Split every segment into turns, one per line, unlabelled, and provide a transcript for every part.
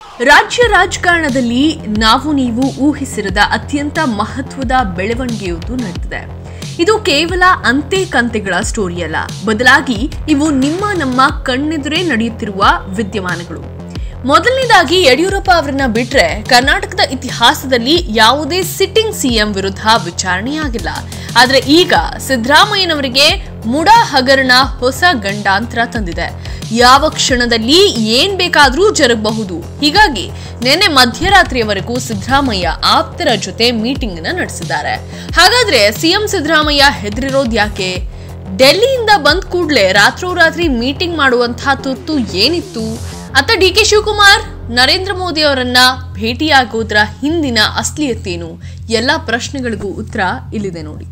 ರಾಜ್ಯ ರಾಜಕಾರಣದಲ್ಲಿ ನಾವು ನೀವು ಊಹಿಸಿರದ ಅತ್ಯಂತ ಮಹತ್ವದ ಬೆಳವಣಿಗೆಯೊಂದು ನಡೆದಿದೆ. ಇದು ಕೇವಲ ಅಂತೆ ಕಂತೆಗಳ ಸ್ಟೋರಿ ಅಲ್ಲ, ಬದಲಾಗಿ ಇವು ನಮ್ಮ ಕಣ್ಣೆದುರೇ ನಡೆಯುತ್ತಿರುವ ವಿದ್ಯಮಾನಗಳು. ಮೊದಲನೇದಾಗಿ ಯಡಿಯೂರಪ್ಪ ಅವರನ್ನ ಬಿಟ್ರೆ ಕರ್ನಾಟಕದ ಇತಿಹಾಸದಲ್ಲಿ ಯಾವುದೇ ಸಿಟ್ಟಿಂಗ್ ಸಿಎಂ ವಿರುದ್ಧ ವಿಚಾರಣೆಯಾಗಿಲ್ಲ. ಆದ್ರೆ ಈಗ ಸಿದ್ದರಾಮಯ್ಯನವರಿಗೆ ಮುಡಾ ಹಗರಣ ಹೊಸ ಗಂಡಾಂತರ ತಂದಿದೆ. ಯಾವ ಕ್ಷಣದಲ್ಲಿ ಏನ್ ಬೇಕಾದ್ರೂ ಜರುಗಬಹುದು. ಹೀಗಾಗಿ ನಿನ್ನೆ ಮಧ್ಯರಾತ್ರಿಯವರೆಗೂ ಸಿದ್ದರಾಮಯ್ಯ ಆಪ್ತರ ಜೊತೆ ಮೀಟಿಂಗ್ ಅನ್ನ ನಡೆಸಿದ್ದಾರೆ. ಹಾಗಾದ್ರೆ ಸಿಎಂ ಸಿದ್ದರಾಮಯ್ಯ ಹೆದರಿರೋದು ಯಾಕೆ? ಡೆಲ್ಲಿಯಿಂದ ಬಂದ್ ಕೂಡ್ಲೆ ರಾತ್ರೋರಾತ್ರಿ ಮೀಟಿಂಗ್ ಮಾಡುವಂತಹ ತುರ್ತು ಏನಿತ್ತು? ಅತ್ತ ಡಿಕೆ ಶಿವಕುಮಾರ್ ನರೇಂದ್ರ ಮೋದಿ ಅವರನ್ನ ಭೇಟಿಯಾಗೋದ್ರ ಹಿಂದಿನ ಅಸ್ಲಿಯತ್ತೇನು? ಎಲ್ಲ ಪ್ರಶ್ನೆಗಳಿಗೂ ಉತ್ತರ ಇಲ್ಲಿದೆ ನೋಡಿ.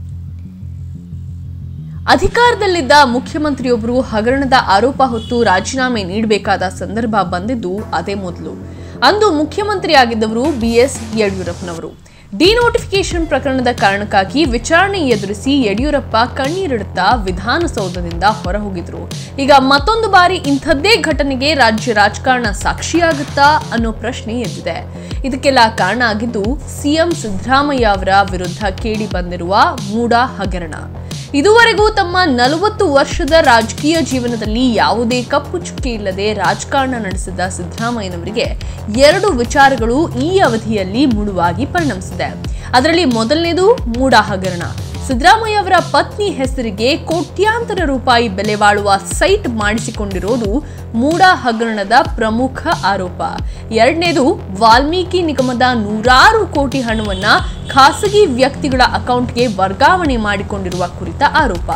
ಅಧಿಕಾರದಲ್ಲಿದ್ದ ಮುಖ್ಯಮಂತ್ರಿಯೊಬ್ಬರು ಹಗರಣದ ಆರೋಪ ಹೊತ್ತು ರಾಜೀನಾಮೆ ನೀಡಬೇಕಾದ ಸಂದರ್ಭ ಬಂದಿದ್ದು ಅದೇ ಮೊದಲು. ಅಂದು ಮುಖ್ಯಮಂತ್ರಿಯಾಗಿದ್ದವರು ಬಿಎಸ್ ಯಡಿಯೂರಪ್ಪನವರು. ಡಿನೋಟಿಫಿಕೇಶನ್ ಪ್ರಕರಣದ ಕಾರಣಕ್ಕಾಗಿ ವಿಚಾರಣೆ ಎದುರಿಸಿ ಯಡಿಯೂರಪ್ಪ ಕಣ್ಣೀರಿಡುತ್ತಾ ವಿಧಾನಸೌಧದಿಂದ ಹೊರಹೋಗಿದ್ರು. ಈಗ ಮತ್ತೊಂದು ಬಾರಿ ಇಂಥದ್ದೇ ಘಟನೆಗೆ ರಾಜ್ಯ ರಾಜಕಾರಣ ಸಾಕ್ಷಿಯಾಗುತ್ತಾ ಅನ್ನೋ ಪ್ರಶ್ನೆ ಎದ್ದಿದೆ. ಇದಕ್ಕೆಲ್ಲ ಕಾರಣ ಆಗಿದ್ದು ಸಿಎಂ ಸಿದ್ದರಾಮಯ್ಯ ಅವರ ವಿರುದ್ಧ ಕೇಳಿ ಬಂದಿರುವ ಮೂಡಾ ಹಗರಣ. ಇದುವರೆಗೂ ತಮ್ಮ 40 ವರ್ಷದ ರಾಜಕೀಯ ಜೀವನದಲ್ಲಿ ಯಾವುದೇ ಕಪ್ಪು ಚುಕ್ಕಿ ಇಲ್ಲದೆ ರಾಜಕಾರಣ ನಡೆಸಿದ ಸಿದ್ದರಾಮಯ್ಯನವರಿಗೆ 2 ವಿಚಾರಗಳು ಈ ಅವಧಿಯಲ್ಲಿ ಮುಳುವಾಗಿ ಪರಿಣಮಿಸಿದೆ. ಅದರಲ್ಲಿ ಮೊದಲನೇದು ಮೂಡಾ ಹಗರಣ. ಸಿದ್ದರಾಮಯ್ಯ ಅವರ ಪತ್ನಿ ಹೆಸರಿಗೆ ಕೋಟ್ಯಾಂತರ ರೂಪಾಯಿ ಬೆಲೆ ಬಾಳುವ ಸೈಟ್ ಮಾಡಿಸಿಕೊಂಡಿರೋದು ಮೂಡಾ ಹಗರಣದ ಪ್ರಮುಖ ಆರೋಪ. ಎರಡನೇದು ವಾಲ್ಮೀಕಿ ನಿಗಮದ 100 ಕೋಟಿ ಹಣವನ್ನ ಖಾಸಗಿ ವ್ಯಕ್ತಿಗಳ ಅಕೌಂಟ್ಗೆ ವರ್ಗಾವಣೆ ಮಾಡಿಕೊಂಡಿರುವ ಕುರಿತ ಆರೋಪ.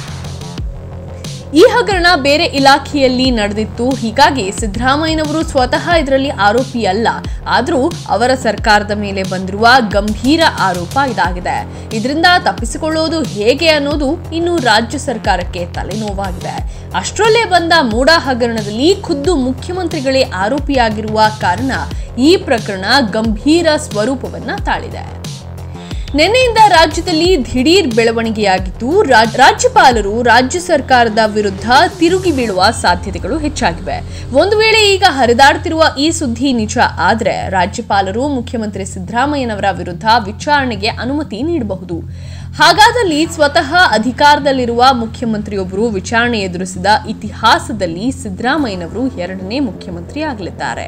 ಈ ಹಗರಣ ಬೇರೆ ಇಲಾಖೆಯಲ್ಲಿ ನಡೆದಿತ್ತು. ಹೀಗಾಗಿ ಸಿದ್ದರಾಮಯ್ಯನವರು ಸ್ವತಃ ಇದರಲ್ಲಿ ಆರೋಪಿ ಅಲ್ಲ. ಆದರೂ ಅವರ ಸರ್ಕಾರದ ಮೇಲೆ ಬಂದಿರುವ ಗಂಭೀರ ಆರೋಪ ಇದಾಗಿದೆ. ಇದರಿಂದ ತಪ್ಪಿಸಿಕೊಳ್ಳೋದು ಹೇಗೆ ಅನ್ನೋದು ಇನ್ನು ರಾಜ್ಯ ಸರ್ಕಾರಕ್ಕೆ ತಲೆನೋವಾಗಿದೆ. ಅಷ್ಟರಲ್ಲೇ ಬಂದ ಮೂಡಾ ಹಗರಣದಲ್ಲಿ ಖುದ್ದು ಮುಖ್ಯಮಂತ್ರಿಗಳೇ ಆರೋಪಿಯಾಗಿರುವ ಕಾರಣ ಈ ಪ್ರಕರಣ ಗಂಭೀರ ಸ್ವರೂಪವನ್ನ ತಾಳಿದೆ. ನಿನ್ನೆಯಿಂದ ರಾಜ್ಯದಲ್ಲಿ ದಿಢೀರ್ ಬೆಳವಣಿಗೆಯಾಗಿದ್ದು ರಾಜ್ಯಪಾಲರು ರಾಜ್ಯ ಸರ್ಕಾರದ ವಿರುದ್ಧ ತಿರುಗಿ ಬೀಳುವ ಸಾಧ್ಯತೆಗಳು ಹೆಚ್ಚಾಗಿವೆ. ಒಂದು ವೇಳೆ ಈಗ ಹರಿದಾಡುತ್ತಿರುವ ಈ ಸುದ್ದಿ ನಿಜ ಆದ್ರೆ ರಾಜ್ಯಪಾಲರು ಮುಖ್ಯಮಂತ್ರಿ ಸಿದ್ದರಾಮಯ್ಯನವರ ವಿರುದ್ಧ ವಿಚಾರಣೆಗೆ ಅನುಮತಿ ನೀಡಬಹುದು. ಹಾಗಾದಲ್ಲಿ ಸ್ವತಃ ಅಧಿಕಾರದಲ್ಲಿರುವ ಮುಖ್ಯಮಂತ್ರಿಯೊಬ್ಬರು ವಿಚಾರಣೆ ಎದುರಿಸಿದ ಇತಿಹಾಸದಲ್ಲಿ ಸಿದ್ದರಾಮಯ್ಯನವರು 2ನೇ ಮುಖ್ಯಮಂತ್ರಿ ಆಗಲಿದ್ದಾರೆ.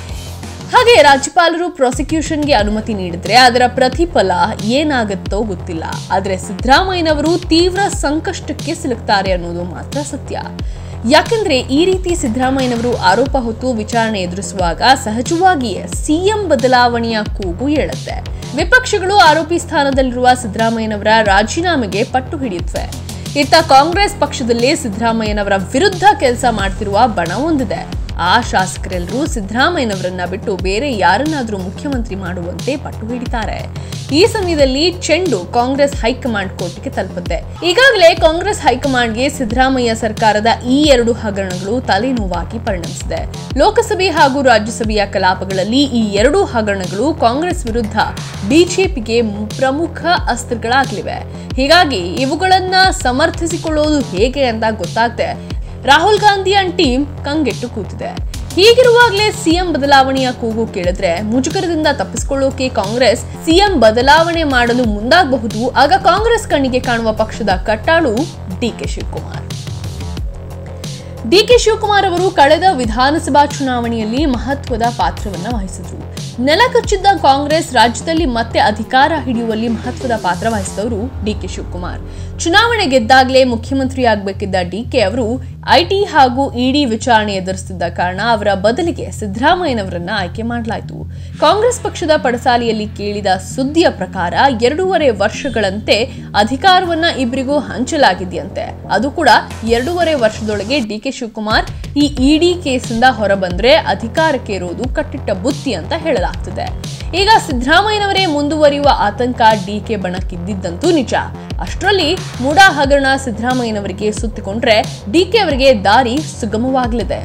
ಹಾಗೆ ರಾಜ್ಯಪಾಲರು ಪ್ರಾಸಿಕ್ಯೂಷನ್ಗೆ ಅನುಮತಿ ನೀಡಿದ್ರೆ ಅದರ ಪ್ರತಿಫಲ ಏನಾಗುತ್ತೋ ಗೊತ್ತಿಲ್ಲ. ಆದ್ರೆ ಸಿದ್ದರಾಮಯ್ಯನವರು ತೀವ್ರ ಸಂಕಷ್ಟಕ್ಕೆ ಸಿಲುಕ್ತಾರೆ ಅನ್ನೋದು ಮಾತ್ರ ಸತ್ಯ. ಯಾಕಂದ್ರೆ ಈ ರೀತಿ ಸಿದ್ದರಾಮಯ್ಯನವರು ಆರೋಪ ಹೊತ್ತು ವಿಚಾರಣೆ ಎದುರಿಸುವಾಗ ಸಹಜವಾಗಿಯೇ ಸಿಎಂ ಬದಲಾವಣೆಯ ಕೂಗು ಏಳುತ್ತೆ. ವಿಪಕ್ಷಗಳು ಆರೋಪಿ ಸ್ಥಾನದಲ್ಲಿರುವ ಸಿದ್ದರಾಮಯ್ಯನವರ ರಾಜೀನಾಮೆಗೆ ಪಟ್ಟು ಹಿಡಿಯುತ್ತವೆ. ಇತ್ತ ಕಾಂಗ್ರೆಸ್ ಪಕ್ಷದಲ್ಲೇ ಸಿದ್ದರಾಮಯ್ಯನವರ ವಿರುದ್ಧ ಕೆಲಸ ಮಾಡ್ತಿರುವ ಬಣ ಒಂದಿದೆ. ಆ ಶಾಸಕರೆಲ್ಲರೂ ಸಿದ್ದರಾಮಯ್ಯನವರನ್ನ ಬಿಟ್ಟು ಬೇರೆ ಯಾರನ್ನಾದ್ರೂ ಮುಖ್ಯಮಂತ್ರಿ ಮಾಡುವಂತೆ ಪಟ್ಟು ಹಿಡಿತಾರೆ. ಈ ಸಮಯದಲ್ಲಿ ಚೆಂಡು ಕಾಂಗ್ರೆಸ್ ಹೈಕಮಾಂಡ್ ಕೋರ್ಟ್ಗೆ ತಲುಪುತ್ತೆ. ಈಗಾಗಲೇ ಕಾಂಗ್ರೆಸ್ ಹೈಕಮಾಂಡ್ಗೆ ಸಿದ್ದರಾಮಯ್ಯ ಸರ್ಕಾರದ ಈ 2 ಹಗರಣಗಳು ತಲೆನೋವಾಗಿ ಪರಿಣಮಿಸಿದೆ. ಲೋಕಸಭೆ ಹಾಗೂ ರಾಜ್ಯಸಭೆಯ ಕಲಾಪಗಳಲ್ಲಿ ಈ 2 ಹಗರಣಗಳು ಕಾಂಗ್ರೆಸ್ ವಿರುದ್ಧ ಬಿಜೆಪಿಗೆ ಪ್ರಮುಖ ಅಸ್ತ್ರಗಳಾಗಲಿವೆ. ಹೀಗಾಗಿ ಇವುಗಳನ್ನ ಸಮರ್ಥಿಸಿಕೊಳ್ಳೋದು ಹೇಗೆ ಅಂತ ಗೊತ್ತಾಗದೆ ರಾಹುಲ್ ಗಾಂಧಿ ಅಂಡ್ ಟೀಮ್ ಕಂಗೆಟ್ಟು ಕೂತಿದೆ. ಹೀಗಿರುವಾಗಲೇ ಸಿಎಂ ಬದಲಾವಣೆಯ ಕೂಗು ಕೇಳಿದ್ರೆ ಮುಜುಗರದಿಂದ ತಪ್ಪಿಸಿಕೊಳ್ಳೋಕೆ ಕಾಂಗ್ರೆಸ್ ಸಿಎಂ ಬದಲಾವಣೆ ಮಾಡಲು ಮುಂದಾಗಬಹುದು. ಆಗ ಕಾಂಗ್ರೆಸ್ ಕಣ್ಣಿಗೆ ಕಾಣುವ ಪಕ್ಷದ ಕಟ್ಟಾಳು ಡಿಕೆ ಶಿವಕುಮಾರ್. ಡಿಕೆ ಶಿವಕುಮಾರ್ ಅವರು ಕಳೆದ ವಿಧಾನಸಭಾ ಚುನಾವಣೆಯಲ್ಲಿ ಮಹತ್ವದ ಪಾತ್ರವನ್ನು ವಹಿಸಿದ್ರು. ನೆಲಕಚ್ಚಿದ್ದ ಕಾಂಗ್ರೆಸ್ ರಾಜ್ಯದಲ್ಲಿ ಮತ್ತೆ ಅಧಿಕಾರ ಹಿಡಿಯುವಲ್ಲಿ ಮಹತ್ವದ ಪಾತ್ರ ವಹಿಸಿದವರು ಡಿಕೆ ಶಿವಕುಮಾರ್. ಚುನಾವಣೆ ಗೆದ್ದಾಗಲೇ ಮುಖ್ಯಮಂತ್ರಿ ಆಗಬೇಕಿದ್ದ ಡಿಕೆ ಅವರು ಐಟಿ ಹಾಗೂ ಇಡಿ ವಿಚಾರಣೆ ಎದುರಿಸುತ್ತಿದ್ದ ಕಾರಣ ಅವರ ಬದಲಿಗೆ ಸಿದ್ದರಾಮಯ್ಯನವರನ್ನ ಆಯ್ಕೆ ಮಾಡಲಾಯಿತು. ಕಾಂಗ್ರೆಸ್ ಪಕ್ಷದ ಪಡಸಾಲಿಯಲ್ಲಿ ಕೇಳಿದ ಸುದ್ದಿಯ ಪ್ರಕಾರ 2.5 ವರ್ಷಗಳಂತೆ ಅಧಿಕಾರವನ್ನ ಇಬ್ಬರಿಗೂ ಹಂಚಲಾಗಿದೆಯಂತೆ. ಅದು ಕೂಡ 2.5 ವರ್ಷದೊಳಗೆ ಡಿಕೆ ಶಿವಕುಮಾರ್ ಈ ಇಡಿ ಕೇಸಿಂದ ಹೊರಬಂದ್ರೆ ಅಧಿಕಾರಕ್ಕೆ ಇರೋದು ಕಟ್ಟಿಟ್ಟ ಬುತ್ತಿ ಅಂತ ಹೇಳಲಾಗ್ತಿದೆ. ಈಗ ಸಿದ್ದರಾಮಯ್ಯನವರೇ ಮುಂದುವರಿಯುವ ಆತಂಕ ಡಿಕೆ ಬಣಕ್ಕಿದ್ದಂತೂ ನಿಜ. ಅಷ್ಟರಲ್ಲಿ ಮೂಡಾ ಹಗರಣ ಸಿದ್ದರಾಮಯ್ಯನವರಿಗೆ ಸುತ್ತಿಕೊಂಡ್ರೆ ಡಿಕೆ ಅವರಿಗೆ ದಾರಿ ಸುಗಮವಾಗಲಿದೆ.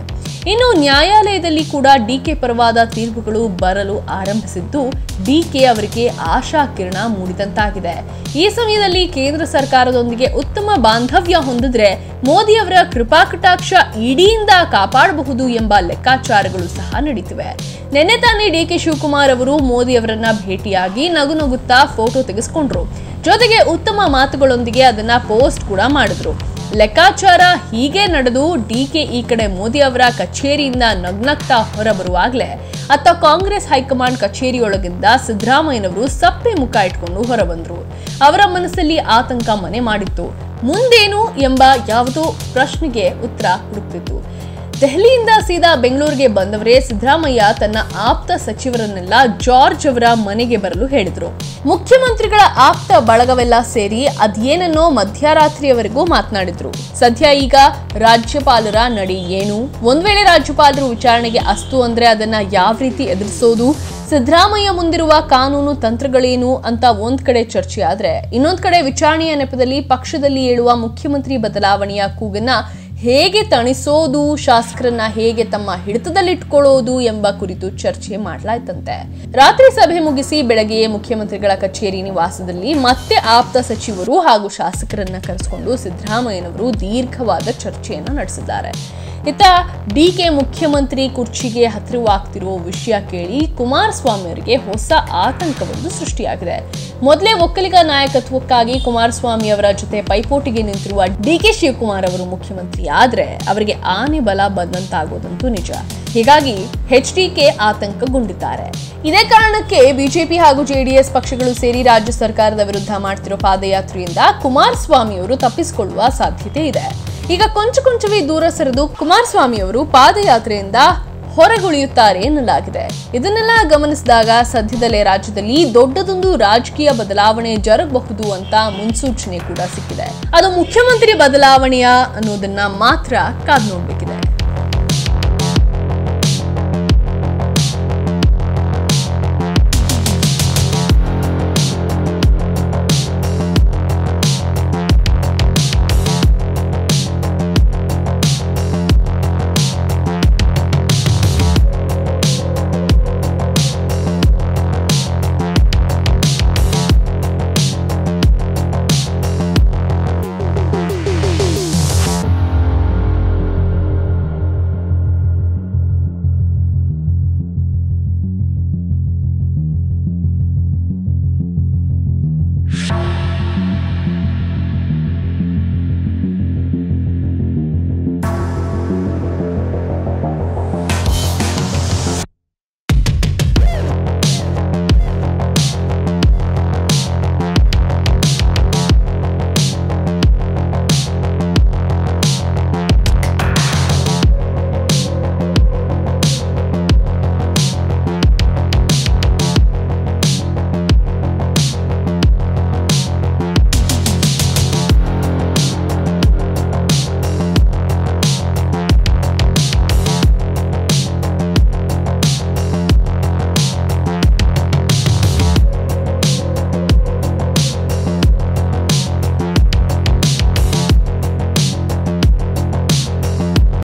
ಇನ್ನು ನ್ಯಾಯಾಲಯದಲ್ಲಿ ಕೂಡ ಡಿಕೆ ಪರವಾದ ತೀರ್ಪುಗಳು ಬರಲು ಆರಂಭಿಸಿದ್ದು ಡಿಕೆ ಅವರಿಗೆ ಆಶಾ ಕಿರಣ ಮೂಡಿದಂತಾಗಿದೆ. ಈ ಸಮಯದಲ್ಲಿ ಕೇಂದ್ರ ಸರ್ಕಾರದೊಂದಿಗೆ ಉತ್ತಮ ಬಾಂಧವ್ಯ ಹೊಂದಿದ್ರೆ ಮೋದಿ ಅವರ ಕೃಪಾ ಕಟಾಕ್ಷ ಇಡಿಯಿಂದ ಕಾಪಾಡಬಹುದು ಎಂಬ ಲೆಕ್ಕಾಚಾರಗಳು ಸಹ ನಡೀತಿವೆ. ನಿನ್ನೆ ತಾನೇ ಡಿಕೆ ಶಿವಕುಮಾರ್ ಅವರು ಮೋದಿ ಅವರನ್ನ ಭೇಟಿಯಾಗಿ ನಗು ನಗುತ್ತಾ ಫೋಟೋ ತೆಗೆಸಿಕೊಂಡ್ರು. ಜೊತೆಗೆ ಉತ್ತಮ ಮಾತುಗಳೊಂದಿಗೆ ಅದನ್ನ ಪೋಸ್ಟ್ ಕೂಡ ಮಾಡಿದ್ರು. ಲೆಕ್ಕಾಚಾರ ಹೀಗೆ ನಡೆದು ಡಿಕೆ ಈ ಕಡೆ ಮೋದಿ ಅವರ ಕಚೇರಿಯಿಂದ ನಗ್ನಗ್ತಾ ಹೊರಬರುವಾಗಲೇ ಅತ್ತ ಕಾಂಗ್ರೆಸ್ ಹೈಕಮಾಂಡ್ ಕಚೇರಿಯೊಳಗಿಂದ ಸಿದ್ದರಾಮಯ್ಯನವರು ಸಪ್ಪೆ ಮುಖ ಇಟ್ಕೊಂಡು ಹೊರಬಂದ್ರು. ಅವರ ಮನಸ್ಸಲ್ಲಿ ಆತಂಕ ಮನೆ ಮಾಡಿತ್ತು. ಮುಂದೇನು ಎಂಬ ಯಾವುದೋ ಪ್ರಶ್ನೆಗೆ ಉತ್ತರ ಹುಡುಕ್ತಿತ್ತು. ದೆಹಲಿಯಿಂದ ಸೀದಾ ಬೆಂಗಳೂರಿಗೆ ಬಂದವರೇ ಸಿದ್ದರಾಮಯ್ಯ ತನ್ನ ಆಪ್ತ ಸಚಿವರನ್ನೆಲ್ಲ ಜಾರ್ಜ್ ಅವರ ಮನೆಗೆ ಬರಲು ಹೇಳಿದ್ರು. ಮುಖ್ಯಮಂತ್ರಿಗಳ ಆಪ್ತ ಬಳಗವೆಲ್ಲ ಸೇರಿ ಅದೇನನ್ನೋ ಮಧ್ಯರಾತ್ರಿಯವರೆಗೂ ಮಾತನಾಡಿದ್ರು. ಸದ್ಯ ಈಗ ರಾಜ್ಯಪಾಲರ ನಡೆ ಏನು, ಒಂದ್ ವೇಳೆ ರಾಜ್ಯಪಾಲರು ವಿಚಾರಣೆಗೆ ಅಸ್ತು ಅಂದ್ರೆ ಅದನ್ನ ಯಾವ ರೀತಿ ಎದುರಿಸೋದು, ಸಿದ್ದರಾಮಯ್ಯ ಮುಂದಿರುವ ಕಾನೂನು ತಂತ್ರಗಳೇನು ಅಂತ ಒಂದ್ ಕಡೆ ಚರ್ಚೆ ಆದ್ರೆ, ಇನ್ನೊಂದ್ ಕಡೆ ವಿಚಾರಣೆಯ ನೆಪದಲ್ಲಿ ಪಕ್ಷದಲ್ಲಿ ಏಳುವ ಮುಖ್ಯಮಂತ್ರಿ ಬದಲಾವಣೆಯ ಕೂಗನ್ನ ಹೇಗೆ ತಣಿಸೋದು, ಶಾಸಕರನ್ನ ಹೇಗೆ ತಮ್ಮ ಹಿಡಿತದಲ್ಲಿಟ್ಕೊಳ್ಳೋದು ಎಂಬ ಕುರಿತು ಚರ್ಚೆ ಮಾಡಲಾಯ್ತಂತೆ. ರಾತ್ರಿ ಸಭೆ ಮುಗಿಸಿ ಬೆಳಗ್ಗೆಯೇ ಮುಖ್ಯಮಂತ್ರಿಗಳ ಕಚೇರಿ ನಿವಾಸದಲ್ಲಿ ಮತ್ತೆ ಆಪ್ತ ಸಚಿವರು ಹಾಗೂ ಶಾಸಕರನ್ನ ಕರೆಸಿಕೊಂಡು ಸಿದ್ದರಾಮಯ್ಯನವರು ದೀರ್ಘವಾದ ಚರ್ಚೆಯನ್ನ ನಡೆಸಿದ್ದಾರೆ. ಇತ್ತ ಡಿಕೆ ಮುಖ್ಯಮಂತ್ರಿ ಕುರ್ಚಿಗೆ ಹತ್ತಿರವಾಗ್ತಿರೋ ವಿಷಯ ಕೇಳಿ ಕುಮಾರಸ್ವಾಮಿ ಅವರಿಗೆ ಹೊಸ ಆತಂಕವೊಂದು ಸೃಷ್ಟಿಯಾಗಿದೆ. ಮೊದಲೇ ಒಕ್ಕಲಿಗ ನಾಯಕತ್ವಕ್ಕಾಗಿ ಕುಮಾರಸ್ವಾಮಿ ಅವರ ಜೊತೆ ಪೈಪೋಟಿಗೆ ನಿಂತಿರುವ ಡಿಕೆ ಶಿವಕುಮಾರ್ ಅವರು ಮುಖ್ಯಮಂತ್ರಿ ಆದ್ರೆ ಅವರಿಗೆ ಆನೆ ಬಲ ಬಂದಂತಾಗೋದಂತೂ ನಿಜ. ಹೀಗಾಗಿ ಎಚ್ಡಿಕೆ ಆತಂಕಗೊಂಡಿದ್ದಾರೆ. ಇದೇ ಕಾರಣಕ್ಕೆ ಬಿಜೆಪಿ ಹಾಗೂ ಜೆಡಿಎಸ್ ಪಕ್ಷಗಳು ಸೇರಿ ರಾಜ್ಯ ಸರ್ಕಾರದ ವಿರುದ್ಧ ಮಾಡ್ತಿರೋ ಪಾದಯಾತ್ರೆಯಿಂದ ಕುಮಾರಸ್ವಾಮಿ ಅವರು ತಪ್ಪಿಸಿಕೊಳ್ಳುವ ಸಾಧ್ಯತೆ ಇದೆ. ಈಗ ಕೊಂಚವೇ ದೂರ ಸರಿದು ಕುಮಾರಸ್ವಾಮಿ ಅವರು ಪಾದಯಾತ್ರೆಯಿಂದ ಹೊರಗುಳಿಯುತ್ತಾರೆ ಎನ್ನಲಾಗಿದೆ. ಇದನ್ನೆಲ್ಲ ಗಮನಿಸಿದಾಗ ಸದ್ಯದಲ್ಲೇ ರಾಜ್ಯದಲ್ಲಿ ದೊಡ್ಡದೊಂದು ರಾಜಕೀಯ ಬದಲಾವಣೆ ಜರುಗಬಹುದು ಅಂತ ಮುನ್ಸೂಚನೆ ಕೂಡ ಸಿಕ್ಕಿದೆ. ಅದು ಮುಖ್ಯಮಂತ್ರಿ ಬದಲಾವಣೆಯ ಅನ್ನೋದನ್ನ ಮಾತ್ರ ಕಾದು ನೋಡ್ಬೇಕಿದೆ.